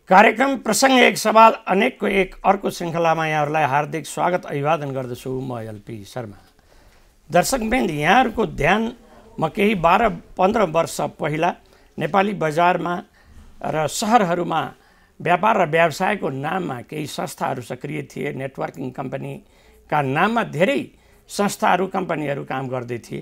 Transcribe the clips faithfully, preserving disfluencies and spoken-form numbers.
कार्यक्रम प्रसङ्ग एक सवाल अनेकको एक अर्को श्रृङ्खलामा यहाँहरूलाई हार्दिक स्वागत अभिवादन गर्दछु। म एलपी शर्मा। दर्शकवृन्द, यहाँहरूको ध्यान म केही बाह्र पन्ध्र वर्ष पहिला नेपाली बजारमा र सहरहरूमा व्यापार र व्यवसायको नाममा केही संस्थाहरू सक्रिय थिए। नेटवर्किङ कम्पनीका नाममा धेरै संस्थाहरू कम्पनीहरू काम गर्दै थिए।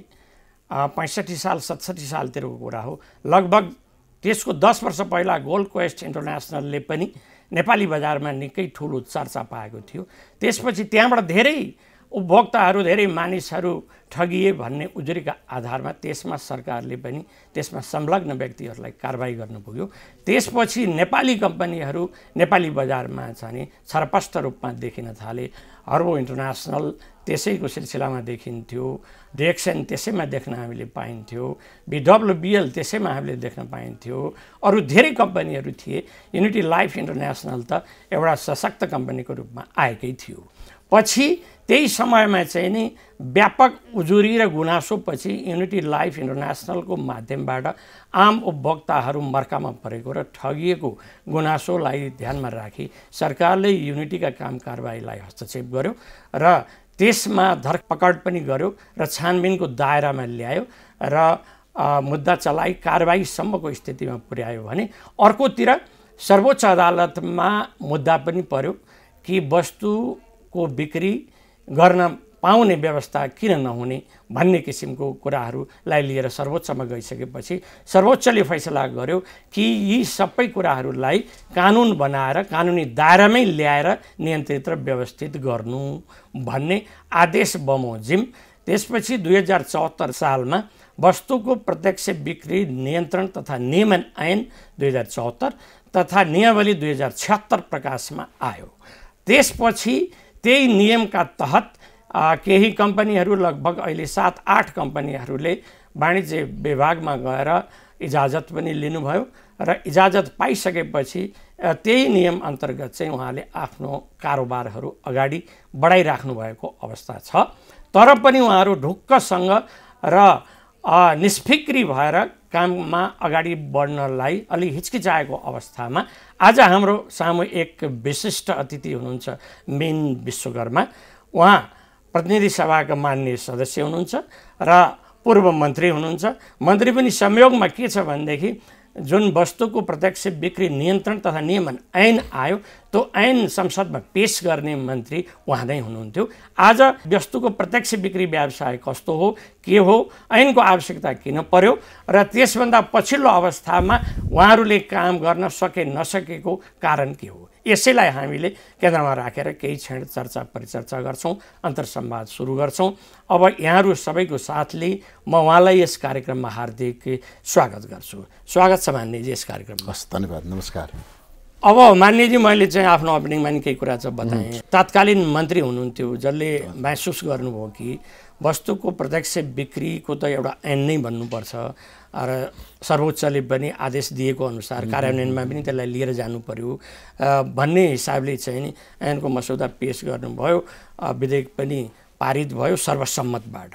पैँसठी साल सतसट्ठी सालतिरको कुरा हो। लगभग त्यसको दस वर्ष पहिला गोल्ड क्वेस्ट इन्टरनेसनलले पनि नेपाली बजारमा निकै ठुलो चर्चा पाएको थियो। त्यसपछि त्यहाँबाट धेरै उपभोक्ताहरू धेरै मानिसहरू ठगिए भन्ने उजुरीका आधारमा त्यसमा सरकारले पनि त्यसमा संलग्न व्यक्तिहरूलाई कारबाही गर्नु पुग्यो। त्यसपछि नेपाली कम्पनीहरू नेपाली बजारमा चाहिँ छरपष्ट रूपमा देखिन थाले। हर्बो इन्टरनेसनल त्यसैको सिलसिलामा देखिन्थ्यो। डेक्सन त्यसैमा देख्न हामीले पाइन्थ्यो। बिडब्लुबिएल त्यसैमा हामीले देख्न पाइन्थ्यो। अरू धेरै कम्पनीहरू थिए। युनिटी लाइफ इन्टरनेसनल त एउटा सशक्त कम्पनीको रूपमा आएकै थियो। पछि त्यही समयमा चाहिँ नि व्यापक उजुरी र गुनासोपछि युनिटी लाइफ इन्टरनेसनलको माध्यमबाट आम उपभोक्ताहरू मर्कामा परेको र ठगिएको गुनासोलाई ध्यानमा राखी सरकारले युनिटीका काम कारबाहीलाई हस्तक्षेप गर्यो र त्यसमा धरपकड पनि गर्यो र छानबिनको दायरामा ल्यायो र मुद्दा चलाई कारबाहीसम्मको स्थितिमा पुर्यायो भने अर्कोतिर सर्वोच्च अदालतमा मुद्दा पनि पर्यो कि वस्तुको बिक्री गर्न पाउने व्यवस्था किन नहुने भन्ने किसिमको कुराहरूलाई लिएर सर्वोच्चमा गइसकेपछि सर्वोच्चले फैसला गर्यो कि यी सबै कुराहरूलाई कानुन बनाएर कानुनी दायरामै ल्याएर नियन्त्रित र व्यवस्थित गर्नु भन्ने आदेश बमोजिम त्यसपछि दुई हजार चौहत्तर सालमा वस्तुको प्रत्यक्ष बिक्री नियन्त्रण तथा नियमन ऐन दुई हजार चौहत्तर तथा नियमावली दुई हजार छत्तर प्रकाशमा आयो। त्यसपछि त्यही नियमका तहत केही कम्पनीहरू लगभग अहिले सात आठ कम्पनीहरूले वाणिज्य विभागमा गएर इजाजत पनि लिनुभयो र इजाजत पाइसकेपछि त्यही नियम अन्तर्गत चाहिँ उहाँले आफ्नो कारोबारहरू अगाडि बढाइराख्नु भएको अवस्था छ। तर पनि उहाँहरू ढुक्कसँग र निष्फिक्री भएर काममा अगाडि बढ्नलाई अलि हिचकिचाएको अवस्थामा आज हाम्रो सामु एक विशिष्ट अतिथि हुनुहुन्छ मीन विश्वकर्मा। उहाँ प्रतिनिधि सभाका माननीय सदस्य हुनुहुन्छ र पूर्व मन्त्री हुनुहुन्छ। मन्त्री पनि संयोगमा के छ भनेदेखि जुन वस्तुको प्रत्यक्ष बिक्री नियन्त्रण तथा नियमन ऐन आयो त्यो ऐन संसदमा पेश गर्ने मन्त्री उहाँ नै हुनुहुन्थ्यो। आज वस्तुको प्रत्यक्ष बिक्री व्यवसाय कस्तो हो, के हो, ऐनको आवश्यकता किन पर्यो र त्यसभन्दा पछिल्लो अवस्थामा उहाँहरूले काम गर्न सके नसकेको कारण के हो, यसैलाई हामीले केन्द्रमा राखेर केही क्षण चर्चा परिचर्चा गर्छौँ, अन्तर्संवाद सुरु गर्छौँ। अब यहाँहरू सबैको साथले म उहाँलाई यस कार्यक्रममा हार्दिक स्वागत गर्छु। स्वागत छ मान्यजी यस कार्यक्रममा। हस्, धन्यवाद, नमस्कार। अब मान्यजी, मैले चाहिँ आफ्नो ओपनिङमा नि केही कुरा चाहिँ बताएँ। तत्कालीन मन्त्री हुनुहुन्थ्यो जसले महसुस गर्नुभयो कि वस्तुको प्रत्यक्ष बिक्रीको त एउटा ऐन नै भन्नुपर्छ र सर्वोच्चले पनि आदेश दिएको अनुसार कार्यान्वयनमा पनि त्यसलाई लिएर जानु पर्यो भन्ने हिसाबले चाहिँ नि ऐनको मसौदा पेश गर्नुभयो। विधेयक पनि पारित भयो सर्वसम्मतबाट।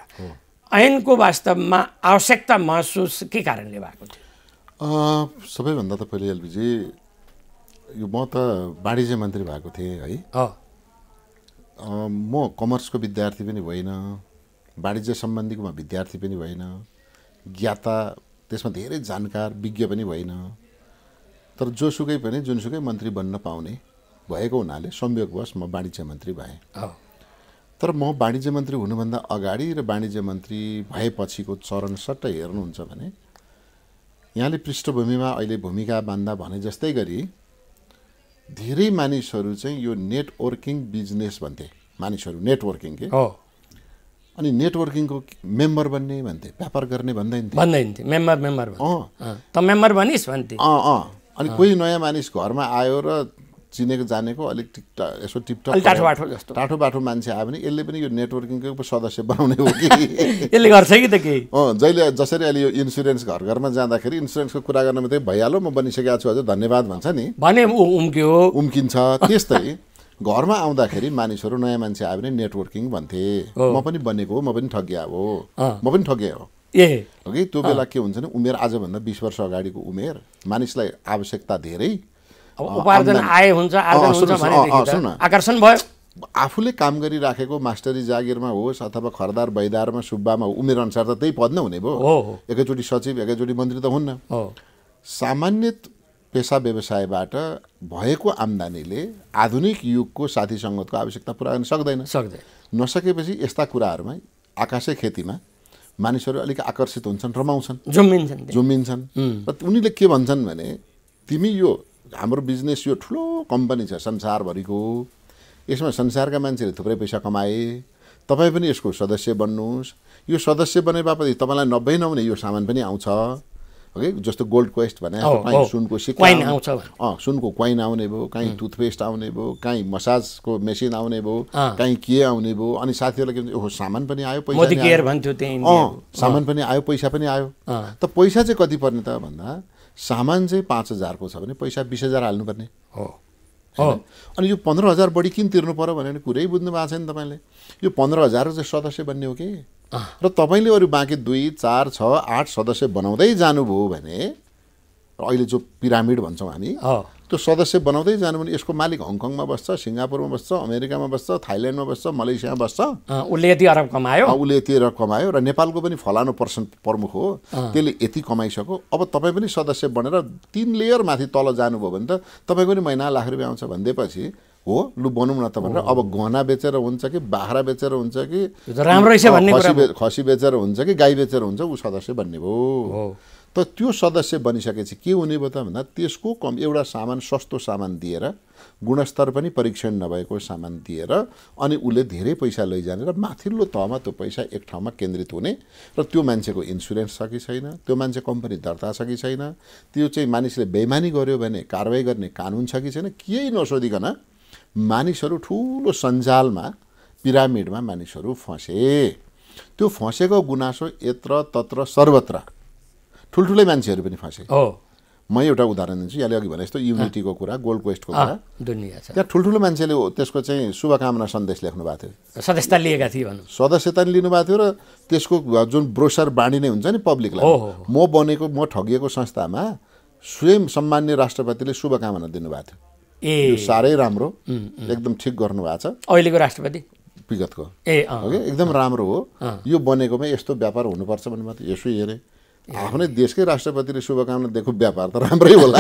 ऐनको वास्तवमा आवश्यकता महसुस के कारणले भएको थियो? सबैभन्दा त पहिले एलपीजी यो म त वाणिज्य मन्त्री भएको थिएँ है। म कमर्सको विद्यार्थी पनि होइन, वाणिज्य सम्बन्धीको म विद्यार्थी पनि होइन, ज्ञाता त्यसमा धेरै जानकार विज्ञ पनि होइन। तर जोसुकै पनि जुनसुकै मन्त्री बन्न पाउने भएको हुनाले संयोगवश म वाणिज्य मन्त्री भएँ। तर म वाणिज्य मन्त्री हुनुभन्दा अगाडि र वाणिज्य मन्त्री भएपछिको चरण सट्ट हेर्नुहुन्छ भने यहाँले पृष्ठभूमिमा अहिले भूमिका बान्दा भने जस्तै गरी धेरै मानिसहरू चाहिँ यो नेटवर्किङ बिजनेस भन्थे। मानिसहरू नेटवर्किङ के हो, अनि नेटवर्किङको मेम्बर बन्ने भन्थे, व्यापार गर्ने भन्दैन थिए भन्दैन थिए मेम्बर मेम्बर अँ त मेम्बर भनिस् भन्थे। अँ अँ अनि कोही नयाँ मानिस घरमा आयो र चिनेको जानेको अलिक टिकटा यसो टिपटप टाठो बाठो जस्तो टाठो बाठो मान्छे आयो भने यसले पनि यो नेटवर्किङको सदस्य बनाउने हो कि यसले गर्छ कि त केही। अँ जहिले जसरी अहिले यो इन्सुरेन्स घर घरमा जाँदाखेरि इन्सुरेन्सको कुरा गर्न मात्रै भइहाल्यो, म बनिसकेको छु हजुर धन्यवाद भन्छ नि भने उम्क्यो उम्किन्छ। त्यस्तै घरमा आउँदाखेरि मानिसहरू नयाँ मान्छे आयो भने नेटवर्किङ भन्थे। म पनि बनेको हो, म पनि ठगिया हो, म पनि ठगिया हो ए हो कि त्यो बेला के हुन्छ नि, उमेर आजभन्दा बिस वर्ष अगाडिको उमेर, मानिसलाई आवश्यकता धेरै उपार्जन आय हुन्छ आर्जन हुन्छ भनेदेखि आकर्षण भयो। आफूले काम गरिराखेको मास्टरी जागिरमा होस् अथवा खरदार बैदारमा सुब्बामा उमेर अनुसार त त्यही पद नै हुने भयो। एकैचोटि सचिव एकैचोटि मन्त्री त हुन्न। सामान्य पेसा व्यवसायबाट भएको आम्दानीले आधुनिक युगको साथी सङ्गतको आवश्यकता पुरा गर्न सक्दैन। सक्दैन नसकेपछि यस्ता कुराहरूमा आकाशे खेतीमा मानिसहरू अलिक आकर्षित हुन्छन्, रमाउँछन्, जुम्मिन्छन् जुम्मिन्छन् र उनीले के भन्छन् भने तिमी यो हाम्रो बिजनेस यो ठुलो कम्पनी छ संसारभरिको, यसमा संसारका मान्छेले थुप्रै पैसा कमाए, तपाईँ पनि यसको सदस्य बन्नुहोस्। यो सदस्य बने बापत तपाईँलाई नब्बे नहुने यो सामान पनि आउँछ। ओके, जस्तो गोल्ड क्वेस्ट भने कहीँ सुनको सिक्का आउँछ, अँ सुनको क्वाइन आउने भयो, कहीँ टुथपेस्ट आउने भयो, कहीँ मसाजको मेसिन आउने भयो, कहीँ के आउने भयो। अनि साथीहरूलाई के भन्छ, ओहो सामान पनि आयो, पैसा मोदी केयर भन्थ्यो त्यही, अँ सामान पनि आयो, पैसा पनि आयो। त पैसा चाहिँ कति पर्ने त भन्दा सामान चाहिँ पाँच हजारको छ भने पैसा बिस हजार हाल्नुपर्ने हो। अनि यो पन्ध्र हजार बढी किन तिर्नु पर्यो भने कुरै बुझ्नु भएको छैन तपाईँले। यो पन्ध्र हजार चाहिँ सदस्य बन्ने हो कि, र तपाईँले अरू बाँकी दुई चार छ आठ सदस्य बनाउँदै जानुभयो भने, अहिले जो पिरामिड भन्छौँ हामी, त्यो सदस्य बनाउँदै जानु भने यसको मालिक हङकङमा बस्छ, सिङ्गापुरमा बस्छ, अमेरिकामा बस्छ, थाइल्यान्डमा बस्छ, मलेसियामा बस्छ, उसले यति अरब कमायो, उसले यति अरब कमायो, र नेपालको पनि फलानु पर्सन प्रमुख हो, त्यसले यति कमाइसक्यो। अब तपाईँ पनि सदस्य बनेर तीन लेयर माथि तल जानुभयो भने त तपाईँको पनि महिना लाख रुपियाँ आउँछ भनिदिएपछि हो लु बनौँ न त भनेर अब गहना बेचेर हुन्छ कि बाख्रा बेचेर हुन्छ कि राम्रो छ भन्ने कुरा, खसी बेचेर हुन्छ कि गाई बेचेर हुन्छ, ऊ सदस्य बन्ने भयो। त त्यो सदस्य बनिसकेपछि के हुने भयो त भन्दा त्यसको कम एउटा सामान सस्तो सामान दिएर, गुणस्तर पनि परीक्षण नभएको सामान दिएर, अनि उसले धेरै पैसा लैजाने र माथिल्लो तहमा त्यो पैसा एक ठाउँमा केन्द्रित हुने, र त्यो मान्छेको इन्सुरेन्स छ कि छैन, त्यो मान्छे कम्पनी दर्ता छ कि छैन, त्यो चाहिँ मानिसले बेइमानी गर्यो भने कारवाही गर्ने कानुन छ कि छैन, केही नसोधिकन मानिसहरू ठुलो सञ्जालमा पिरामिडमा मानिसहरू फँसे। त्यो फँसेको गुनासो यत्र तत्र सर्वत्र ठुल्ठुलै मान्छेहरू पनि फँसे। हो, म एउटा उदाहरण दिन्छु। यहाँले अघि भने जस्तो युनिटीको कुरा, गोल्ड क्वेस्टको कुरा, दुनिया छ त्यहाँ ठुल्ठुलो मान्छेले त्यसको चाहिँ शुभकामना सन्देश लेख्नु भएको थियो, सदस्यता लिएका थिए भनौँ, सदस्यता लिनुभएको थियो, र त्यसको जुन ब्रोसर बाँडिने हुन्छ नि पब्लिकलाई, म बनेको म ठगिएको संस्थामा स्वयं सम्मान्य राष्ट्रपतिले शुभकामना दिनुभएको थियो। ए यो साह्रै राम्रो, एकदम ठिक गर्नुभएको छ अहिलेको राष्ट्रपति विगतको, ए ओके एकदम राम्रो हो, यो बनेकोमा यस्तो व्यापार हुनुपर्छ भन्ने मात्रै यसो हेरेँ। आफ्नै देशकै राष्ट्रपतिले शुभकामना दिएको व्यापार त राम्रै होला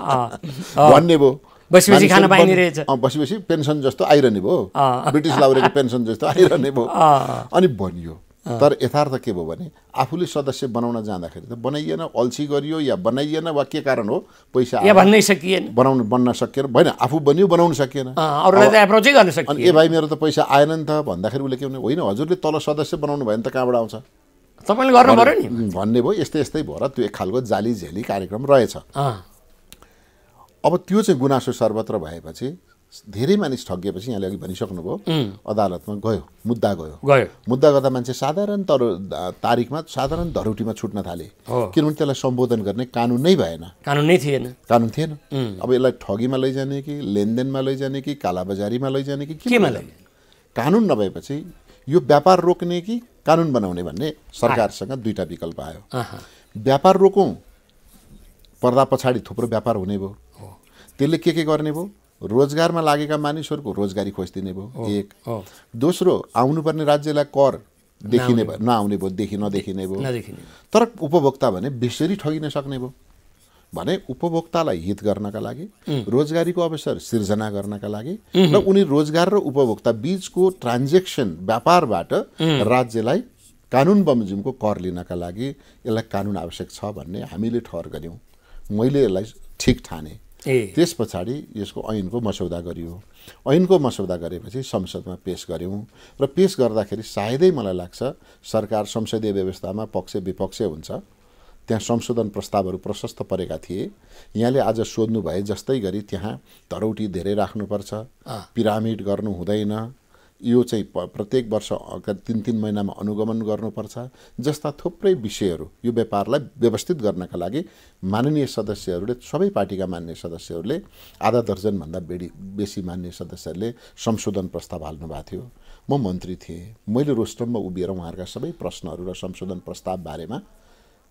भन्ने भयो। बसी खाना पाइने रहेछ, बसी बसी पेन्सन जस्तो आइरहने भयो, ब्रिटिस लाउरेको पेन्सन जस्तो आइरहने भयो, अनि बनियो। तर यथार्थ के भयो भने आफूले सदस्य बनाउन जाँदाखेरि त बनाइएन, अल्छी गरियो या बनाइएन, वा के कारण हो पैसा भन्नै सकिएन, बनाउनु बन्न सकिएन, भएन आफू बनियो बनाउनु सकिएन, अरूलाई त एप्रोचै गर्न सकिएन। अनि ए भाइ मेरो त पैसा आएन नि त भन्दाखेरि उसले के भने होइन हजुरले तल सदस्य बनाउनु भयो नि त कहाँबाट आउँछ, तपाईँले गर्नु पर्यो नि भन्ने भयो। यस्तै यस्तै भएर त्यो एक खालको जाली झेली कार्यक्रम रहेछ। अब त्यो चाहिँ गुनासो सर्वत्र भएपछि धेरै मानिस ठगिएपछि यहाँले अघि भनिसक्नुभयो, अदालतमा गयो, मुद्दा गयो गयो मुद्दा गर्दा मान्छे साधारण तर तारिकमा साधारण धरोटीमा छुट्न थाले, किनभने त्यसलाई सम्बोधन गर्ने कानुन नै भएन, कानुन नै थिएन, कानुन थिएन। अब यसलाई ठगीमा लैजाने कि लेनदेनमा लैजाने कि कालाबजारीमा लैजाने कि केमा लैजाने, कानुन नभएपछि यो व्यापार रोक्ने कि कानुन बनाउने भन्ने सरकारसँग दुईटा विकल्प आयो। व्यापार रोकौँ, पर्दा पछाडि थुप्रो व्यापार हुने भयो, त्यसले के के गर्ने भयो, रोजगारमा लागेका मानिसहरूको रोजगारी खोजिदिने भयो एक। दोस्रो, आउनुपर्ने राज्यलाई कर देखिने भयो, नआउने भयो, देखि नदेखिने भयो। तर उपभोक्ता भने बेसरी ठगिन सक्ने भयो भने उपभोक्तालाई हित गर्नका लागि, रोजगारीको अवसर सिर्जना गर्नका लागि, र उनी रोजगार र उपभोक्ता बीचको ट्रान्जेक्सन व्यापारबाट राज्यलाई कानुन बमोजिमको कर लिनका लागि यसलाई कानुन आवश्यक छ भन्ने हामीले ठहर गऱ्यौँ। मैले यसलाई ठिक ठाने। त्यस पछाडि यसको ऐनको मसौदा गरियो। ऐनको मसौदा गरेपछि संसदमा पेश गऱ्यौँ, र पेश गर्दाखेरि सायदै मलाई लाग्छ सरकार संसदीय व्यवस्थामा पक्ष विपक्ष हुन्छ, त्यहाँ संशोधन प्रस्तावहरू प्रशस्त परेका थिए। यहाँले आज सोध्नु भए जस्तै गरी त्यहाँ धरौटी धेरै राख्नुपर्छ, पिरामिड गर्नु हुँदैन, यो चाहिँ प्रत्येक वर्ष तीन तीन महिनामा अनुगमन गर्नुपर्छ जस्ता थुप्रै विषयहरू यो व्यापारलाई व्यवस्थित गर्नका लागि माननीय सदस्यहरूले, सबै पार्टीका मान्य सदस्यहरूले, आधा दर्जनभन्दा बढी बेसी मान्य सदस्यहरूले संशोधन प्रस्ताव हाल्नु भएको थियो। म मन्त्री थिएँ, मैले रोस्टममा उभिएर उहाँहरूका सबै प्रश्नहरू र संशोधन प्रस्ताव बारेमा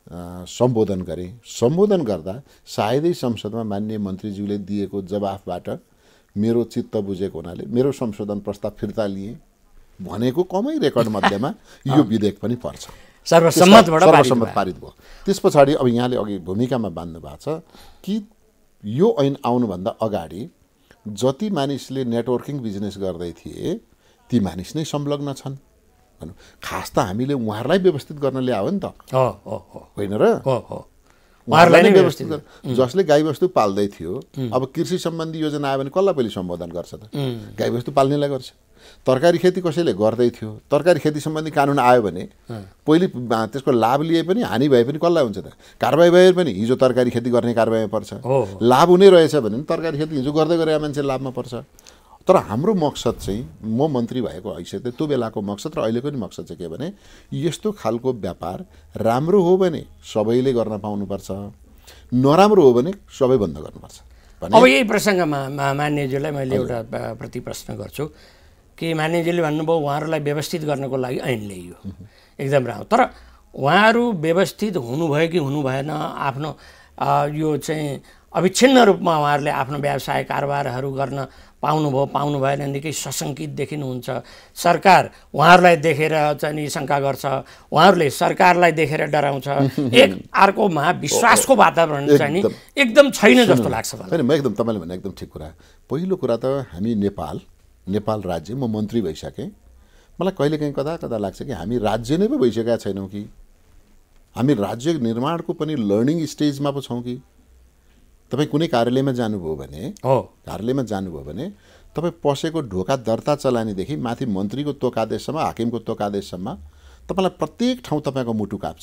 सम्बोधन गरेँ। सम्बोधन गर्दा सायदै संसदमा माननीय मन्त्रीज्यूले दिएको जवाफबाट मेरो चित्त बुझेको हुनाले मेरो संशोधन प्रस्ताव फिर्ता लिए भनेको कमै रेकर्ड मध्येमा यो विधेयक पनि पर्छ। सर्वसम्मतबाट सर्वसम्मत पारित भयो। त्यस पछाडि अब यहाँले अघि भूमिकामा बाँध्नु भएको छ कि यो ऐन आउनुभन्दा अगाडि जति मानिसले नेटवर्किङ बिजनेस गर्दै थिए ती मानिस नै संलग्न छन् भनौँ। खास त हामीले उहाँहरूलाई व्यवस्थित गर्न ल्यायो नि त, होइन र? उहाँहरूलाई नै व्यवस्थित गर। जसले गाईबस्तु पाल्दै थियो अब कृषि सम्बन्धी योजना आयो भने कसलाई पहिले सम्बोधन गर्छ त? गाईबस्तु पाल्नेलाई गर्छ। तरकारी खेती कसैले गर्दै थियो, तरकारी खेती सम्बन्धी कानुन आयो भने पहिले त्यसको लाभ लिए पनि हानि भए पनि कसलाई हुन्छ त? कारबाही भए पनि हिजो तरकारी खेती गर्ने कारबाहीमा पर्छ। लाभ हुने रहेछ भने तरकारी खेती हिजो गर्दै गरेर मान्छे लाभमा पर्छ। तर हाम्रो मकसद चाहिँ म मन्त्री भएको हैसियतले त्यो बेलाको मकसद र अहिलेको नि मकसद चाहिँ के भने यस्तो खालको व्यापार राम्रो हो भने सबैले गर्न पाउनुपर्छ, नराम्रो हो भने सबै बन्द गर्नुपर्छ। अब यही प्रसङ्गमा मान्यज्यूलाई मैले एउटा प्रति प्रश्न गर्छु कि मान्यज्यूले भन्नुभयो उहाँहरूलाई व्यवस्थित गर्नको लागि ऐन ल्याइयो, एकदम राम्रो। तर उहाँहरू व्यवस्थित हुनुभयो कि हुनु भएन, आफ्नो यो चाहिँ अविच्छिन्न रूपमा उहाँहरूले आफ्नो व्यवसाय कारोबारहरू गर्न पाउनुभयो पाउनु भएन निकै सशङ्कित देखिनुहुन्छ। सरकार उहाँहरूलाई देखेर चाहिँ नि शङ्का गर्छ, उहाँहरूले सरकारलाई देखेर डराउँछ। एक अर्कोमा विश्वासको वातावरण चाहिँ नि एकदम छैन जस्तो लाग्छ मलाई। होइन, म एकदम तपाईँले भने एकदम ठिक कुरा। पहिलो कुरा त हामी नेपाल नेपाल राज्य, म मन्त्री भइसकेँ, मलाई कहिलेकाहीँ कदा कदा लाग्छ कि हामी राज्य नै पो भइसकेका छैनौँ कि हामी राज्य निर्माणको पनि लर्निङ स्टेजमा पो छौँ कि। तपाईँ कुनै कार्यालयमा जानुभयो भने हो कार्यालयमा जानुभयो भने तपाईँ पसेको ढोका दर्ता चलानीदेखि माथि मन्त्रीको तोकादेशसम्म, हाकिमको तोकादेशसम्म तपाईँलाई प्रत्येक ठाउँ तपाईँको मुटु काप्छ।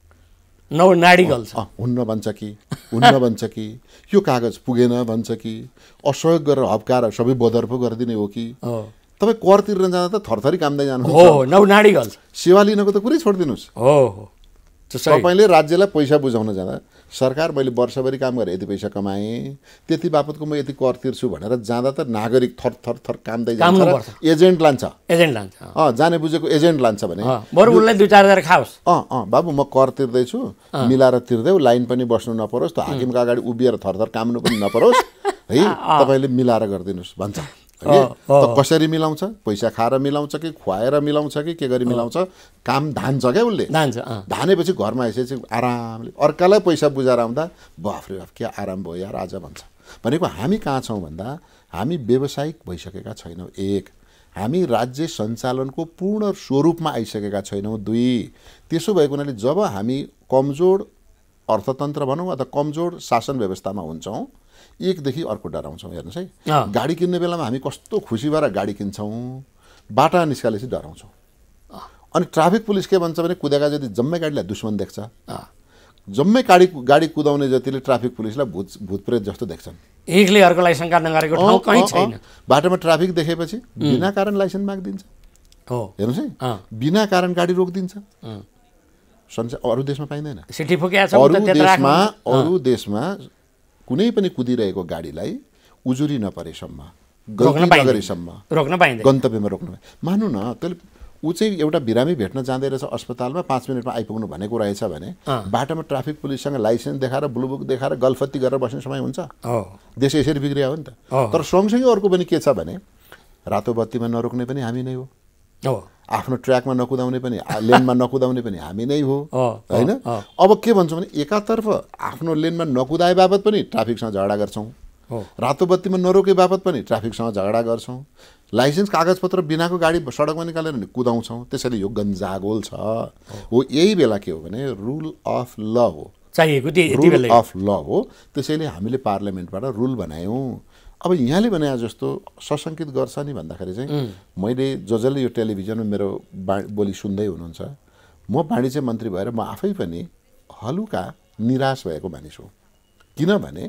नौ नाडी गल्छ, हुन्न भन्छ कि हुन्न भन्छ कि यो कागज पुगेन भन्छ कि असहयोग गरेर हप्काएर सबै बदर पो गरिदिने हो कि। तपाईँ कर तिर्न जाँदा त थरथरी कामदै जानुहुन्छ। हो, नौ नाडी गल्छ। सेवा लिनको त कुरै छोडिदिनुहोस्। हो हो, तपाईँले राज्यलाई पैसा बुझाउन जाँदा सरकार मैले वर्षभरि काम गरेँ, यति पैसा कमाएँ, त्यति बापतको म यति कर तिर्छु भनेर जाँदा त नागरिक थर थर थर कामदै जान्छ, एजेन्ट लान्छ एजेन्ट लान्छ अँ जाने बुझेको एजेन्ट लान्छ भने बरु उसलाई दुई चार हजार खाओस्। अँ अँ बाबु म कर तिर्दैछु, मिलाएर तिर्देऊ, लाइन पनि बस्नु नपरोस्, त हाकिमको अगाडि उभिएर थरथर काम्नु पनि नपरोस् है, तपाईँले मिलाएर गरिदिनुहोस् भन्छ। त कसरी मिलाउँछ? पैसा खाएर मिलाउँछ कि खुवाएर मिलाउँछ कि के गरी मिलाउँछ? काम धान्छ क्या उसले। धान्छ। धानेपछि घरमा आइसकेपछि आरामले अर्कालाई पैसा बुझाएर आउँदा बाफ्रे बाफ क्या आराम भयो यार आज भन्छ। भनेको हामी कहाँ छौँ भन्दा हामी व्यावसायिक भइसकेका छैनौँ। एक, हामी राज्य सञ्चालनको पूर्ण स्वरूपमा आइसकेका छैनौँ। दुई, त्यसो भएको हुनाले जब हामी कमजोर अर्थतन्त्र भनौँ अथवा कमजोर शासन व्यवस्थामा हुन्छौँ, एकदेखि अर्को डराउँछौँ। हेर्नुहोस् है, गाडी किन्ने बेलामा हामी कस्तो खुसी भएर गाडी किन्छौँ, बाटा निस्काले चाहिँ डराउँछौँ। अनि ट्राफिक पुलिस के भन्छ भने कुदेका जति जम्मै गाडीलाई दुश्मन देख्छ, जम्मै गाडी गाडी कुदाउने जतिले ट्राफिक पुलिसलाई भूत भूतप्रेत जस्तो देख्छन्। एकले अर्कोलाई शङ्का नगरेको ठाउँ कहीँ छैन। बाटोमा ट्राफिक देखेपछि बिना कारण लाइसेन्स मागिदिन्छ। हो, हेर्नुहोस् है, बिना कारण गाडी रोकिदिन्छ। संसार अरू देशमा पाइँदैन। सिटी फुकेको छ अरू देशमा अरू देशमा कुनै पनि कुदिरहेको गाडीलाई उजुरी नपरेसम्म, गल्ती नगरेसम्म रोक्न पाइँदैन, गन्तव्यमा रोक्न मान्नु न। त्यसले ऊ चाहिँ एउटा बिरामी भेट्न जाँदै रहेछ अस्पतालमा, पाँच मिनटमा आइपुग्नु भनेको रहेछ भने बाटोमा ट्राफिक पुलिससँग लाइसेन्स देखाएर ब्लुबुक देखाएर गल्फत्ती गरेर बस्ने समय हुन्छ? देश यसरी बिग्रियो हो नि त। तर सँगसँगै अर्को पनि के छ भने रातो बत्तीमा नरोक्ने पनि हामी नै हो, आफ्नो ट्र्याकमा नकुदाउने पनि, लेनमा नकुदाउने पनि हामी नै हो, होइन? अब के भन्छौँ भने एकातर्फ आफ्नो लेनमा नकुदाए बापत पनि ट्राफिकसँग झगडा गर्छौँ, रातो बत्तीमा नरोके बापत पनि ट्राफिकसँग झगडा गर्छौँ, लाइसेन्स कागजपत्र बिनाको गाडी सडकमा निकालेर नि कुदाउँछौँ। त्यसैले यो गन्जागोल छ। हो, यही बेला के हो भने रुल अफ ल हो, चाहिएको रुल अफ ल हो। त्यसैले हामीले पार्लियामेन्टबाट रुल बनायौँ। अब यहाँले भने जस्तो सशङ्कित गर्छ नि भन्दाखेरि चाहिँ मैले जो जसले यो टेलिभिजनमा मेरो बा बोली सुन्दै हुनुहुन्छ, म वाणिज्य मन्त्री भएर म आफै पनि हलुका निराश भएको मानिस हो। किनभने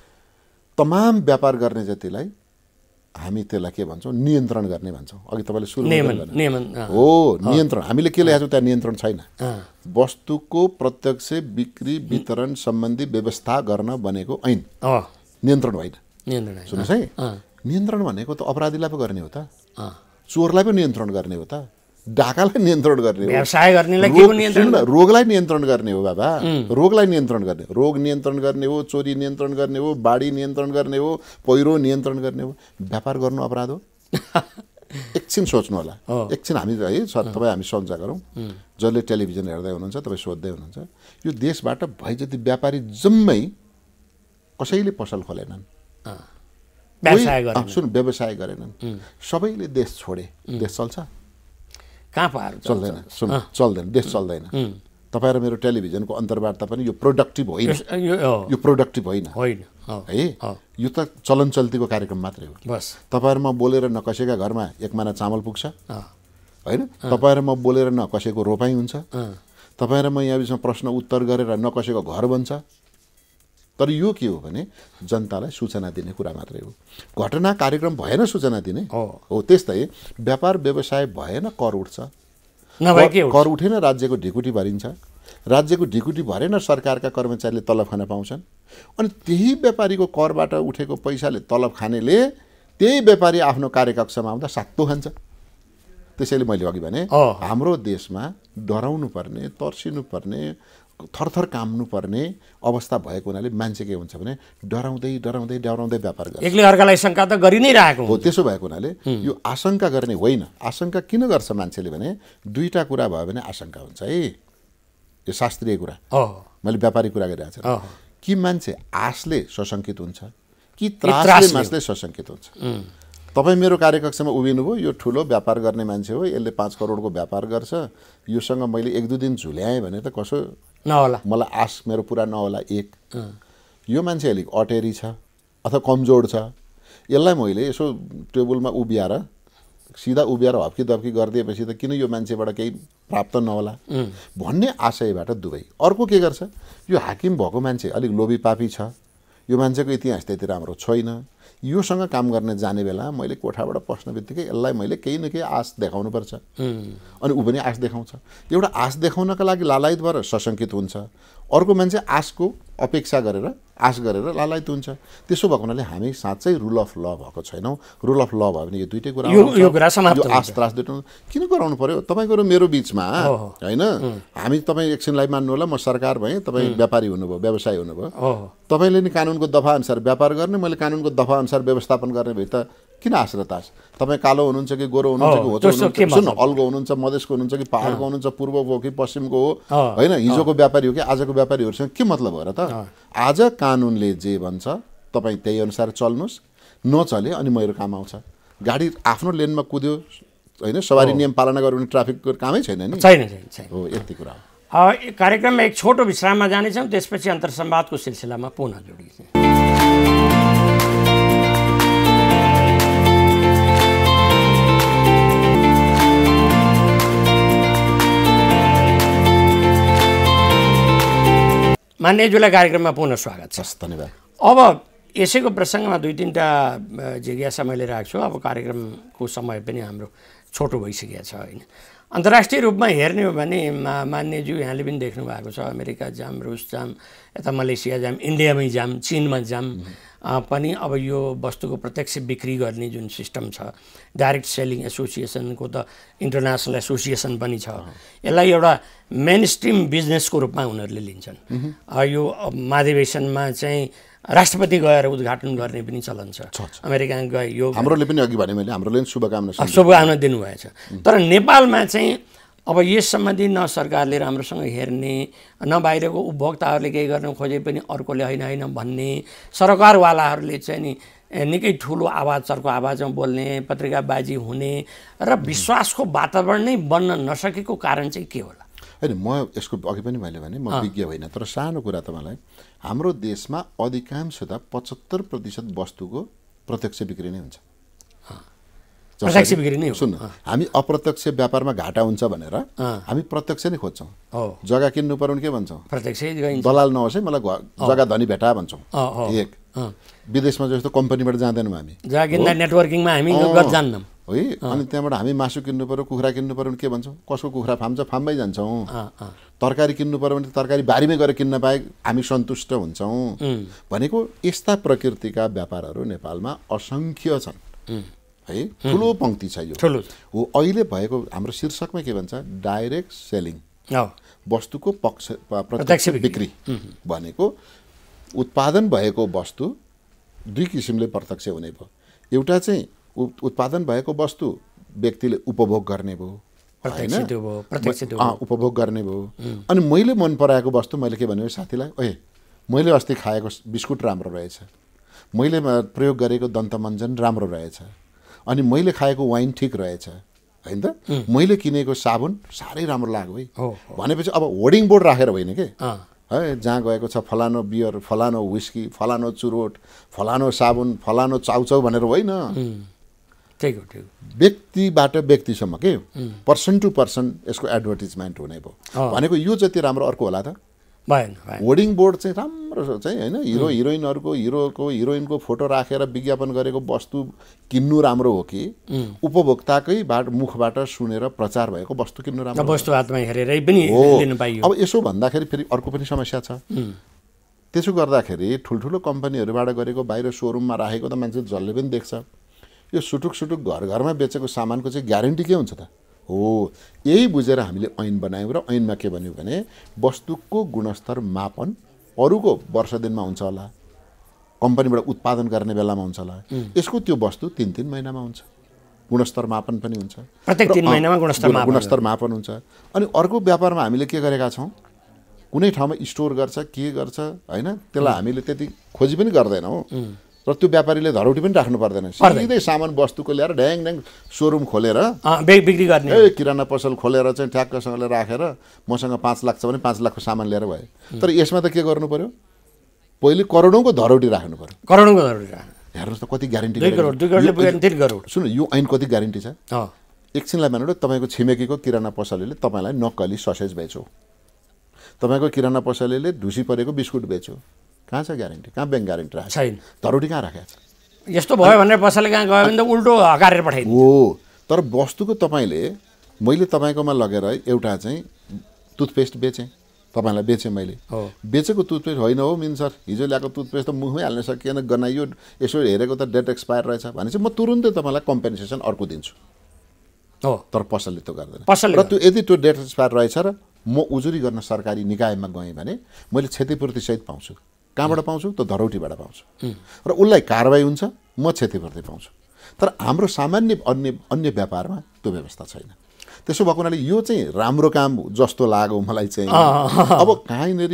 तमाम व्यापार गर्ने जतिलाई हामी त्यसलाई के भन्छौँ, नियन्त्रण गर्ने भन्छौँ। अघि तपाईँले सुरु हो, नियन्त्रण हामीले के ल्याएको छौँ? त्यहाँ नियन्त्रण छैन। वस्तुको प्रत्यक्ष बिक्री वितरण सम्बन्धी व्यवस्था गर्न बनेको ऐन नियन्त्रण होइन। सुन्नुहोस् है, नियन्त्रण भनेको त अपराधीलाई पो गर्ने हो त, चोरलाई पो नियन्त्रण गर्ने हो त, डाकालाई नियन्त्रण गर्ने हो, व्यवसाय गर्नेलाई के को नियन्त्रण? सुन्नु न, रोगलाई नियन्त्रण गर्ने हो बाबा, रोगलाई नियन्त्रण गर्ने, रोग नियन्त्रण गर्ने हो, चोरी नियन्त्रण गर्ने हो, बाढी नियन्त्रण गर्ने हो, पहिरो नियन्त्रण गर्ने हो। व्यापार गर्नु अपराध हो? एकछिन सोच्नु होला, एकछिन हामी है तपाईँ हामी सञ्चार गरौँ, जसले टेलिभिजन हेर्दै हुनुहुन्छ तपाईँ सोध्दै हुनुहुन्छ, यो देशबाट भए जति व्यापारी जम्मै कसैले पसल खोलेनन्, सुन व्यवसाय गरेनन्, सबैले देश छोडे, देश चल्छ? कहाँ पार चल्दैन, सुन चल्दैन, देश चल्दैन। तपाईँ र मेरो टेलिभिजनको अन्तर्वार्ता पनि यो प्रोडक्टिभ होइन, यो प्रोडक्टिभ होइन है, यो त चलन चल्तीको कार्यक्रम मात्रै हो। बस तपाईँ र म बोलेर न कसैका घरमा एक माना चामल पुग्छ होइन, तपाईँ र म बोलेर न कसैको रोपाइँ हुन्छ, तपाईँ र म यहाँ बिचमा प्रश्न उत्तर गरेर न कसैको घर बन्छ। तर यो के हो भने जनतालाई सूचना दिने कुरा मात्रै हो, घटना कार्यक्रम भएन सूचना दिने हो। त्यस्तै व्यापार व्यवसाय भएन कर उठ्छ, कर उठेन राज्यको ढिकुटी भरिन्छ, राज्यको ढिकुटी भरेन सरकारका कर्मचारीले तलब खान पाउँछन्, अनि त्यही व्यापारीको करबाट उठेको पैसाले तलब खानेले त्यही व्यापारी आफ्नो कार्यकक्षमा आउँदा सातो खान्छ। त्यसैले मैले अघि भने हाम्रो देशमा डराउनु पर्ने, तर्सिनु पर्ने, थरथर काम्नु पर्ने अवस्था भएको हुनाले मान्छे के हुन्छ भने डराउँदै डराउँदै डराउँदै व्यापार गर्छ, एकले अर्कालाई शङ्का त गरि नै रहेको हो। त्यसो भएको हुनाले यो आशंका गर्ने होइन। आशंका किन गर्छ मान्छेले भने दुईटा कुरा भयो भने आशंका हुन्छ है, यो शास्त्रीय कुरा, मैले व्यापारी कुरा गरिरहेको छु, कि मान्छे आशले सशङ्कित हुन्छ कि त्रासले मान्छेले सशङ्कित हुन्छ। तपाईँ मेरो कार्यकक्षमा उभिनुभयो, यो ठुलो व्यापार गर्ने मान्छे हो, यसले पाँच करोडको व्यापार गर्छ, योसँग मैले एक दुई दिन झुल्याएँ भने त कसो नहोला, मलाई आश मेरो पुरा नहोला। एक यो मान्छे अलिक अटेरी छ अथवा कमजोर छ, यसलाई मैले यसो टेबलमा उभिएर सिधा उभिएर हप्की दप्की गरिदिएपछि त किन यो मान्छेबाट केही प्राप्त नहोला भन्ने आशयबाट दुवै। अर्को के गर्छ, यो हाकिम भएको मान्छे अलिक लोभी पापी छ, यो मान्छेको इतिहास त्यति राम्रो छैन, योसँग काम गर्ने जाने बेला मैले कोठाबाट पस्ने बित्तिकै यसलाई मैले केही न केही आश देखाउनुपर्छ, अनि ऊ पनि आश देखाउँछ। एउटा आश देखाउनका लागि लालायत भएर सशङ्कित हुन्छ, अर्को मान्छे आशको अपेक्षा गरेर आश गरेर लालायत हुन्छ। त्यसो भएको हुनाले हामी साँच्चै रुल अफ ल भएको छैनौँ। रुल अफ ल भयो भने यो दुइटै कुरा यो कुरा समाप्त, आश त्रास दुइटै किन गराउनु पर्यो तपाईँको र मेरो बिचमा होइन। हामी तपाईँ एकछिनलाई मान्नु होला, म सरकार भएँ, तपाईँ व्यापारी हुनुभयो, व्यवसाय हुनुभयो, तपाईँले नि कानुनको दफा अनुसार व्यापार गर्ने, मैले कानुनको दफा अनुसार व्यवस्थापन गर्ने भए त किन आश र तास? तपाईँ कालो हुनुहुन्छ कि गोरो हुनुहुन्छ कि होचो हुनुहुन्छ, सुन अल्गो हुनुहुन्छ, मधेसको हुनुहुन्छ कि पहाडको हुनुहुन्छ, पूर्वको हो कि पश्चिमको हो होइन, हिजोको व्यापारी हो कि आजको व्यापारीहरूसँग के मतलब हो र त? आज कानुनले जे भन्छ तपाईँ त्यही अनुसार चल्नुहोस्, नचले अनि मेरो काम आउँछ। गाडी आफ्नो लेनमा कुद्यो होइन, सवारी नियम पालना गर्यो भने ट्राफिकको कामै छैन नि, छैन छैन हो, यति कुरा हो। कार्यक्रममा एक छोटो विश्राममा जानेछौँ, त्यसपछि अन्तर्संवादको सिलसिलामा पुनः जोडिन्छौँ। मान्यज्यूलाई कार्यक्रममा पुनः स्वागत छ। धन्यवाद। अब यसैको प्रसङ्गमा दुई तिनवटा जिज्ञासा मैले राख्छु। अब कार्यक्रमको समय पनि हाम्रो छोटो भइसकेको छ होइन। अन्तर्राष्ट्रिय रूपमा हेर्ने हो भने मा मान्यज्यू यहाँले पनि देख्नु भएको छ, अमेरिका जाम, रुस जाम, यता मलेसिया जाम, इन्डियामै जाम, चिनमा जाम पनि अब यो वस्तुको प्रत्यक्ष बिक्री गर्ने जुन सिस्टम छ, डाइरेक्ट सेलिङ एसोसिएसनको त इन्टरनेसनल एसोसिएसन पनि छ, यसलाई एउटा मेन स्ट्रिम बिजनेसको रूपमा उनीहरूले लिन्छन्। यो महाधिवेशनमा चाहिँ राष्ट्रपति गएर उद्घाटन गर्ने पनि चलन छ, अमेरिका गए, यो हाम्रोले पनि अघि भने मैले हाम्रोले पनि शुभकामना शुभकामना दिनुभएछ। तर नेपालमा चाहिँ अब यस सम्बन्धी न सरकारले राम्रोसँग हेर्ने, न बाहिरको उपभोक्ताहरूले केही गर्न खोजे पनि अर्कोले होइन होइन भन्ने, सरकारवालाहरूले चाहिँ नि निकै ठुलो आवाज, चर्को आवाजमा बोल्ने, पत्रिकाबाजी हुने र विश्वासको वातावरण नै बन्न नसकेको कारण चाहिँ के होला? होइन, म यसको अघि पनि मैले भने म विज्ञ होइन, तर सानो कुरा तपाईँलाई, हाम्रो देशमा अधिकांशतः पचहत्तर प्रतिशत वस्तुको प्रत्यक्ष बिक्री नै हुन्छ। प्रत्यक्ष बिक्री नै हो। सुन, हामी अप्रत्यक्ष व्यापारमा घाटा हुन्छ भनेर हामी प्रत्यक्ष नै खोज्छौँ। जग्गा किन्नु पर्यो भने के भन्छौँ? प्रत्यक्ष। दलाल नहोस् है, मलाई जग्गा धनी भेटा भन्छौँ। एक विदेशमा जस्तो कम्पनीबाट जाँदैनौँ हामी, जग्गा किन्दा नेटवर्किङमा हामी जान्दैनौँ है। अनि त्यहाँबाट हामी मासु किन्नु पर्यो, कुखुरा किन्नु पर्यो भने के भन्छौँ? कसको कुखुरा फार्म छ फार्ममै जान्छौँ। तरकारी किन्नु पर्यो भने तरकारी बारीमै गएर किन्न पाए हामी सन्तुष्ट हुन्छौँ। भनेको यस्ता प्रकृतिका व्यापारहरू नेपालमा असङ्ख्य छन् है, ठुलो पङ्क्ति छ यो ठुलो हो। अहिले भएको हाम्रो शीर्षकमा के भन्छ, डाइरेक्ट सेलिङ, वस्तुको पक्ष प्रत्यक्ष बिक्री भनेको उत्पादन भएको वस्तु दुई किसिमले प्रत्यक्ष हुने भयो। एउटा चाहिँ उत्पादन भएको वस्तु व्यक्तिले उपभोग गर्ने भयो, उपभोग गर्ने भयो। अनि मैले मन पराएको वस्तु मैले के भने साथीलाई, ओए मैले अस्ति खाएको बिस्कुट राम्रो रहेछ, मैले प्रयोग गरेको दन्तमञ्जन राम्रो रहेछ, अनि मैले खाएको वाइन ठिक रहेछ होइन त, मैले किनेको साबुन साह्रै राम्रो लाग्यो है भनेपछि अब होर्डिङ बोर्ड राखेर होइन के है, जहाँ गएको छ फलानो बियर, फलानो विस्की, फलानो चुरोट, फलानो साबुन, फलानो चाउचाउ भनेर होइन, व्यक्तिबाट व्यक्तिसम्म के पर्सन टु पर्सन यसको एडभर्टिजमेन्ट हुने भयो भनेको यो जति राम्रो अर्को होला त भएन। होर्डिङ बोर्ड चाहिँ राम्रो चाहिँ होइन, हिरो हिरोइनहरूको हिरोको हिरोइनको फोटो राखेर विज्ञापन गरेको वस्तु किन्नु राम्रो हो कि उपभोक्ताकै बाट मुखबाट सुनेर प्रचार भएको वस्तु किन्नु राम्रो, वस्तु हातमा हेरेरै पनि लिनु पाइयो। अब यसो भन्दाखेरि फेरि अर्को पनि समस्या छ। त्यसो गर्दाखेरि ठुल्ठुलो कम्पनीहरूबाट गरेको बाहिर सोरुममा राखेको त मान्छे जसले पनि देख्छ, यो सुटुक सुटुक घर घरमा बेचेको सामानको चाहिँ ग्यारेन्टी के हुन्छ त हो। यही बुझेर हामीले ऐन बनायौँ र ऐनमा के भन्यो भने वस्तुको गुणस्तर मापन अरूको वर्ष दिनमा हुन्छ होला, कम्पनीबाट उत्पादन गर्ने बेलामा हुन्छ होला, यसको त्यो वस्तु तिन तिन महिनामा हुन्छ, गुणस्तर मापन पनि हुन्छ, प्रत्येक तीन महिनामा गुणस्तर मापन गुणस्तर मापन हुन्छ। अनि अर्को व्यापारमा हामीले के गरेका छौँ, कुनै ठाउँमा स्टोर गर्छ के गर्छ होइन, त्यसलाई हामीले त्यति खोजी पनि गर्दैनौँ र त्यो व्यापारीले धरौटी पनि राख्नु पर्दैन, सिधै सामान वस्तुको ल्याएर ड्याङ ड्याङ सोरुम खोलेर बिक्री गर्ने, ए किराना पसल खोलेर चाहिँ ठ्याक्कसँगले राखेर मसँग पाँच लाख छ भने पाँच लाखको सामान लिएर भयो। तर यसमा त के गर्नु पर्यो, पहिले करोडौँको धरौटी राख्नु पर्यो, करोडौँको धरौटी राख्नु। हेर्नुहोस् त कति ग्यारेन्टी, सुन यो ऐन कति ग्यारेन्टी छ। एकछिनलाई मान्नु तपाईँको छिमेकीको किराना पसलेले तपाईँलाई नक्कली ससेज बेच्यो, तपाईँको किराना पसलेले ढुसी परेको बिस्कुट बेच्यो, कहाँ छ ग्यारेन्टी, कहाँ ब्याङ्क ग्यारेन्टी राखेको छैन, धरौटी कहाँ राखेको छ। यस्तो भयो भनेर पसलले कहाँ गयो भने त उल्टो हकारेर पठाइदिन्छ हो। तर वस्तुको तपाईँले मैले तपाईँकोमा लगेर एउटा चाहिँ टुथपेस्ट बेचेँ, तपाईँलाई बेचेँ मैले, बेचेको टुथपेस्ट होइन हो मिन सर, हिजो ल्याएको टुथपेस्ट त मुखमै हाल्न सकिएन, गनाइयो, यसो हेरेको त डेट एक्सपायर रहेछ भनेपछि म तुरुन्तै तपाईँलाई कम्पेन्सेसन अर्को दिन्छु हो। तर पसलले त्यो गर्दैन, पसलले र त्यो यदि त्यो डेट एक्सपायर रहेछ र म उजुरी गर्न सरकारी निकायमा गएँ भने मैले क्षतिपूर्ति सहित पाउँछु। कहाँबाट पाउँछु त धरौटीबाट पाउँछु र उसलाई कारबाही हुन्छ, म क्षतिपूर्ति पाउँछु। तर हाम्रो सामान्य अन्य अन्य व्यापारमा त्यो व्यवस्था छैन। त्यसो भएको हुनाले यो चाहिँ राम्रो काम जस्तो लाग्यो मलाई चाहिँ। अब कहीँनिर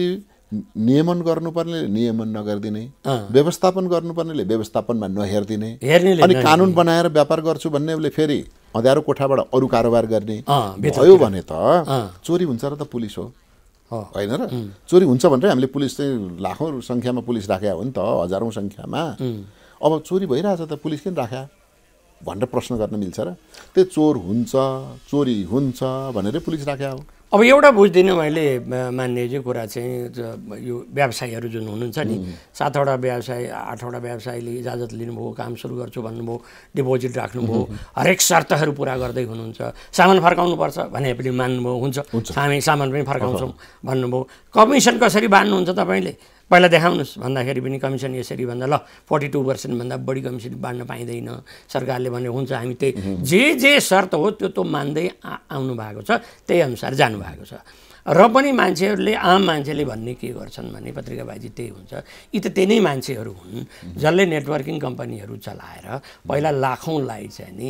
नियमन गर्नुपर्नेले नियमन नगरिदिने, व्यवस्थापन गर्नुपर्नेले व्यवस्थापनमा नहेरिदिने, अनि कानुन बनाएर व्यापार गर्छु भन्नेले फेरि अँध्यारो कोठाबाट अरू कारोबार गर्ने भयो भने त चोरी हुन्छ र त पुलिस हो होइन र। चोरी हुन्छ भनेर हामीले पुलिस चाहिँ लाखौँ सङ्ख्यामा पुलिस राख्या हो नि त, हजारौँ सङ्ख्यामा। अब चोरी भइरहेछ त पुलिस किन राख्या भनेर प्रश्न गर्न मिल्छ र? त्यो चोर हुन्छ, चोरी हुन्छ भनेरै पुलिस राख्या हो। अब एउटा बुझ्दिनँ मैले मान्यजी कुरा चाहिँ यो व्यवसायीहरू जुन हुनुहुन्छ नि, सातवटा व्यवसाय आठवटा व्यवसायीले इजाजत लिनुभयो, काम सुरु गर्छु भन्नुभयो, डिपोजिट राख्नुभयो, हरेक शर्तहरू पुरा गर्दै हुनुहुन्छ, सामान फर्काउनुपर्छ भने पनि मान्नुभयो, हुन्छ हामी सामान पनि फर्काउँछौँ भन्नुभयो। कमिसन कसरी बाँड्नुहुन्छ तपाईँले पहिला देखाउनुहोस् भन्दाखेरि पनि कमिसन यसरी भन्दा ल फोर्टी टू पर्सेन्टभन्दा बढी कमिसन बाँड्न पाइँदैन, सरकारले भने हुन्छ हामी त्यही जे जे शर्त हो त्यो त मान्दै आउनु भएको छ, त्यही अनुसार जानुभएको छ। र पनि मान्छेहरूले आम मान्छेले भन्ने के गर्छन् भने पत्रिकाबाजी त्यही हुन्छ, यी त त्यही नै मान्छेहरू हुन् जसले नेटवर्किङ कम्पनीहरू चलाएर पहिला लाखौँलाई चाहिँ नि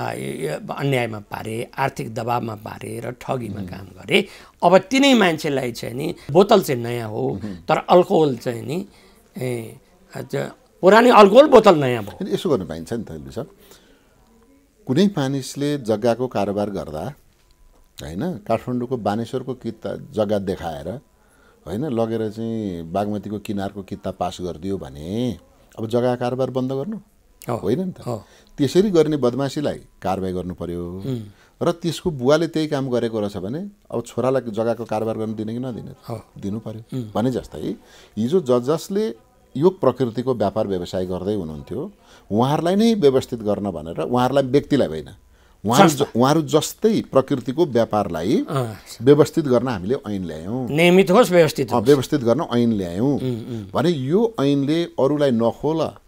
अन्यायमा पारे, आर्थिक दबावमा पारे र ठगीमा काम गरे। अब तिनै मान्छेलाई चाहिँ नि बोतल चाहिँ नयाँ हो तर अल्कोहल चाहिँ नि पुरानो अल्कोहल बोतल नयाँ भयो। यसो गर्नु पाइन्छ नि त सर, कुनै मानिसले जग्गाको कारोबार गर्दा होइन, काठमाडौँको बानेश्वरको किता जग्गा देखाएर होइन लगेर चाहिँ बागमतीको किनारको किता पास गरिदियो भने अब जग्गा कारोबार बन्द गर्नु होइन नि त। त्यसरी गर्ने बदमासीलाई कारबाही गर्नु पर्यो। र त्यसको बुवाले त्यही काम गरेको रहेछ भने अब छोरालाई जग्गाको कारोबार गर्न दिने कि नदिने, दिनु पर्यो भने जस्तै हिजो ज जसले यो प्रकृतिको व्यापार व्यवसाय गर्दै हुनुहुन्थ्यो उहाँहरूलाई नै व्यवस्थित गर्न भनेर, उहाँहरूलाई व्यक्तिलाई होइन, उहाँहरू उहाँहरू जस्तै प्रकृतिको व्यापारलाई व्यवस्थित गर्न हामीले ऐन ल्यायौँ, नियमित होस्, व्यवस्थित व्यवस्थित गर्न ऐन ल्यायौँ भने यो ऐनले अरूलाई नखोल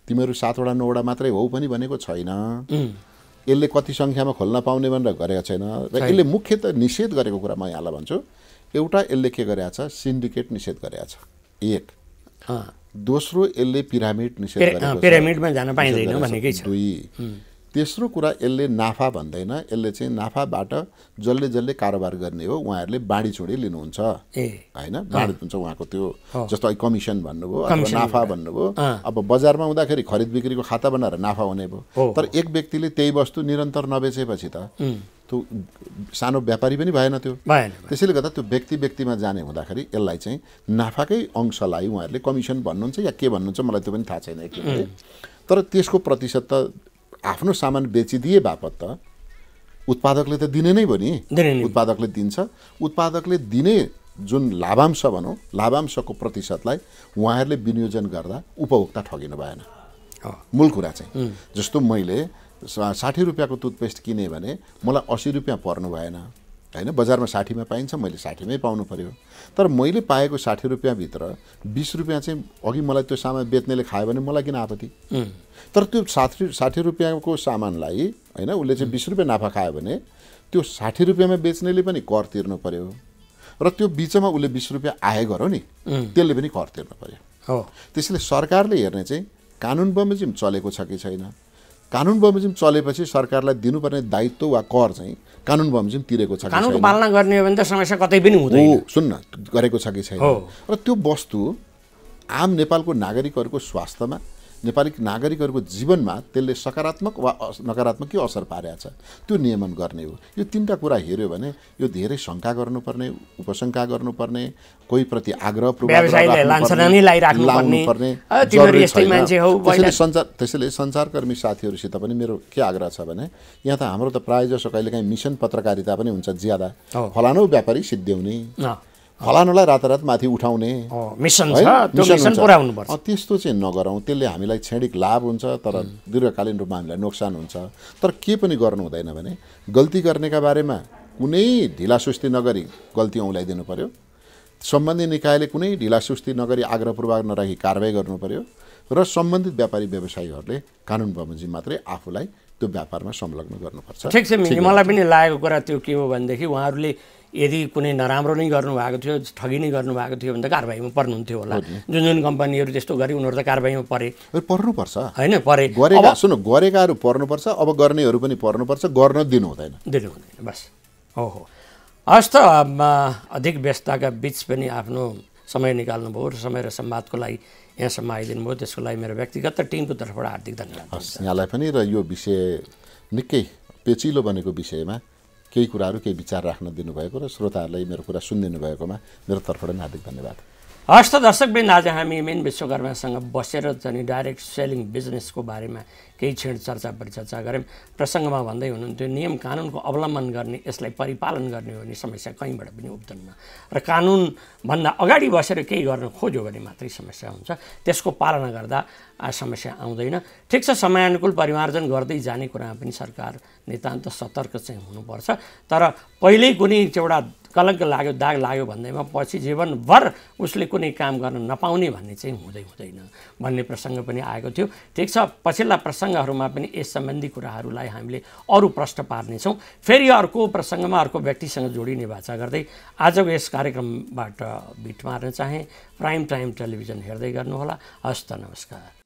तिमीहरू सातवटा नौवटा मात्रै हो पनि भनेको छैन। यसले कति सङ्ख्यामा खोल्न पाउने भनेर गरेको छैन र यसले मुख्यतः निषेध गरेको कुरा म यहाँलाई भन्छु। एउटा यसले के गरेको छ, सिन्डिकेट निषेध गरेको छ एक। दोस्रो यसले पिरामिड निषेध गरेको छ, पिरामिडमा जान पाइँदैन भनेकै छ। दुई, तेस्रो कुरा यसले नाफा भन्दैन, यसले चाहिँ नाफाबाट जसले जसले कारोबार गर्ने हो उहाँहरूले बाँडी चुँडी लिनुहुन्छ होइन, बाँडी हुन्छ उहाँको त्यो जस्तो अहिले कमिसन भन्नुभयो अथवा नाफा भन्नुभयो। अब बजारमा हुँदाखेरि खरिद बिक्रीको खाता बनाएर नाफा हुने भयो। तर एक व्यक्तिले त्यही वस्तु निरन्तर नबेचेपछि त त्यो सानो व्यापारी पनि भएन त्यो। त्यसैले गर्दा त्यो व्यक्ति व्यक्तिमा जाने हुँदाखेरि यसलाई चाहिँ नाफाकै अंशलाई उहाँहरूले कमिसन भन्नुहुन्छ या के भन्नुहुन्छ मलाई त्यो पनि थाहा छैन एकचोटि। तर त्यसको प्रतिशत त आफ्नो सामान बेचिदिए बापत त उत्पादकले त दिने नै भयो नि, उत्पादकले दिन्छ। उत्पादकले दिने जुन लाभांश भनौँ, लाभांशको प्रतिशतलाई उहाँहरूले विनियोजन गर्दा उपभोक्ता ठगिनु भएन। मूल कुरा चाहिँ जस्तो मैले साठी रुपियाँको टुथपेस्ट किने भने मलाई अस्सी रुपियाँ पर्नु भएन होइन, बजारमा साठीमा पाइन्छ, मैले साठीमै पाउनु पर्यो। तर मैले पाएको साठी रुपियाँभित्र बिस रुपियाँ चाहिँ अघि मलाई त्यो सामान बेच्नेले खायो भने मलाई किन आपत्ति। तर त्यो साठी साठी रुपियाँको सामानलाई होइन उसले चाहिँ बिस रुपियाँ नाफा खायो भने त्यो साठी रुपियाँमा बेच्नेले पनि कर तिर्नु पर्यो र त्यो बिचमा उसले बिस रुपियाँ आए गरो नि त्यसले पनि कर तिर्नु पर्यो। त्यसैले सरकारले हेर्ने चाहिँ कानुन बमोजिम चलेको छ कि छैन। कानुन बमोजिम चलेपछि सरकारलाई दिनुपर्ने दायित्व वा कर चाहिँ कानुन बमोजिम तिरेको छ कि छैन। कानुनको पालना गर्ने हो भने त समस्या कतै पनि हुँदैन। सुन्न गरेको छ कि छैन र त्यो वस्तु आम नेपालको नागरिकहरूको स्वास्थ्यमा, नेपाली नागरिकहरूको जीवनमा त्यसले सकारात्मक वा नकारात्मक के असर पारेको छ त्यो नियमन गर्ने हो। यो तीनटा कुरा हेर्यो भने यो धेरै शङ्का गर्नुपर्ने, उपशङ्का गर्नुपर्ने, कोही प्रति आग्रह पर्ने। सञ्चार त्यसैले सञ्चारकर्मी साथीहरूसित पनि मेरो के आग्रह छ भने यहाँ त हाम्रो त प्रायः जसो कहिलेकाहीँ मिसन पत्रकारिता पनि हुन्छ ज्यादा, फलानु व्यापारी सिद्ध्याउने, फलानुलाई रातारात माथि उठाउने मिसन छ, त्यो मिसन पुरा हुनुपर्छ। त्यस्तो चाहिँ नगरौँ, त्यसले हामीलाई क्षणिक लाभ हुन्छ तर दीर्घकालीन रूपमा हामीलाई नोक्सान हुन्छ। तर के पनि गर्नु हुँदैन भने गल्ती गर्नेका बारेमा कुनै ढिलासुस्ती नगरी गल्ती औँल्याइदिनु पर्यो। सम्बन्धित निकायले कुनै ढिलासुस्ती नगरी आग्रहपूर्वक नराखी कारबाही गर्नु पर्यो र सम्बन्धित व्यापारी व्यवसायीहरूले कानुन बमोजिम मात्रै आफूलाई त्यो व्यापारमा संलग्न गर्नुपर्छ। ठिक छ मिनी, मलाई पनि लागेको कुरा त्यो के हो भनेदेखि उहाँहरूले यदि कुनै नराम्रो नै गर्नुभएको थियो, ठगी नै गर्नुभएको थियो भने त कारबाहीमा पर्नुहुन्थ्यो होला। जुन जुन कम्पनीहरू त्यस्तो गरे उनीहरू त कारबाहीमा परे, पर्नुपर्छ होइन परे गरेका सुन्नु गरेकाहरू पर्नुपर्छ, अब गर्नेहरू पनि पर्नुपर्छ, गर्न दिनु हुँदैन दिनु हुँदैन बस। हो हो हस् त, अधिक व्यस्तताका बिच पनि आफ्नो समय निकाल्नुभयो र समय र संवादको लागि यहाँसम्म आइदिनु भयो, त्यसको लागि मेरो व्यक्तिगत र टिमको तर्फबाट हार्दिक धन्यवाद। हस् यहाँलाई पनि। र यो विषय निकै पेचिलो बनेको विषयमा केही कुराहरू केही विचार राख्न दिनुभएको र श्रोताहरूलाई मेरो कुरा सुनिदिनु भएकोमा मेरो तर्फबाट पनि हार्दिक धन्यवाद। हस् त दर्शकवृन्द, आज हामी मेन विश्वकर्मासँग बसेर चाहिँ डाइरेक्ट सेलिङ बिजनेसको बारेमा केही क्षण चर्चा परिचर्चा गऱ्यौँ। प्रसङ्गमा भन्दै हुनुहुन्थ्यो नियम कानुनको अवलम्बन गर्ने, यसलाई परिपालन गर्ने हो भने समस्या कहीँबाट पनि उब्जन्न र कानुनभन्दा अगाडि बसेर केही गर्न खोज्यो भने मात्रै समस्या हुन्छ, त्यसको पालना गर्दा समस्या आउँदैन। ठिक छ, समयानुकूल परिमार्जन गर्दै जाने कुरामा पनि सरकार नितान्त सतर्क चाहिँ हुनुपर्छ। तर पहिल्यै कुनै एउटा कलङ्क लाग्यो, दाग लाग्यो भन्दैमा पछि जीवनभर उसले कुनै काम गर्न नपाउने भन्ने चाहिँ हुँदै हुँदैन भन्ने प्रसङ्ग पनि आएको थियो। ठिक छ, पछिल्ला प्रसङ्गहरूमा पनि यस सम्बन्धी कुराहरूलाई हामीले अरू प्रश्न पार्नेछौँ। फेरि अर्को प्रसङ्गमा अर्को व्यक्तिसँग जोडिने वाचा गर्दै आजको यस कार्यक्रमबाट बिट मार्न चाहे। प्राइम टाइम टेलिभिजन हेर्दै गर्नुहोला। हस्त नमस्कार।